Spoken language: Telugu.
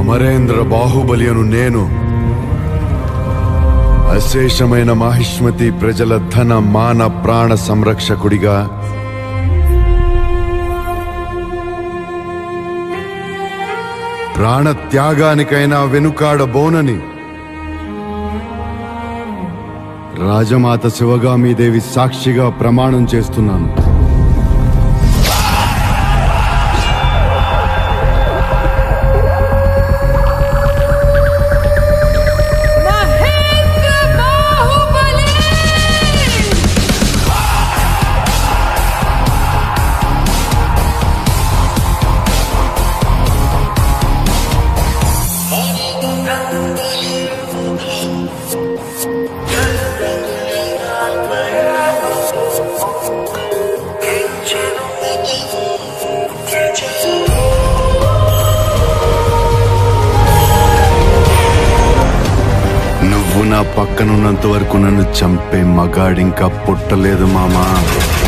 అమరేంద్ర బాహుబలి అను నేను అశేషమైన మహిష్మతి ప్రజల ధన మాన ప్రాణ సంరక్షకుడిగా ప్రాణ త్యాగానికైనా వెనుకాడబోనని రాజమాత శివగామీదేవి సాక్షిగా ప్రమాణం చేస్తున్నాను. నువ్వు నా పక్కనున్నంత వరకు నన్ను చంపే మగాడింకా పుట్టలేదు మామా.